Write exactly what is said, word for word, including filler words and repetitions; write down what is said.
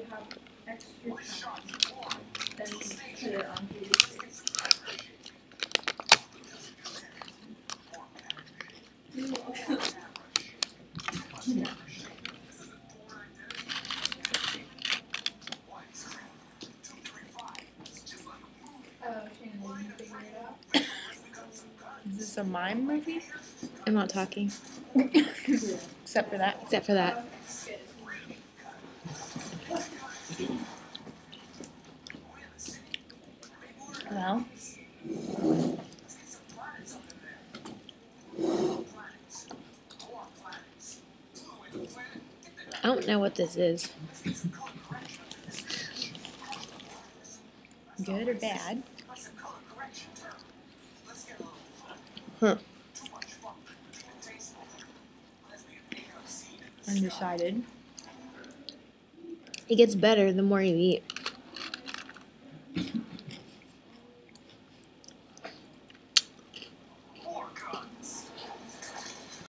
Is this a mime movie? I'm not talking. Except for that. Except for that. Well, I don't know what this is. good or bad? Huh. Undecided. It gets better the more you eat.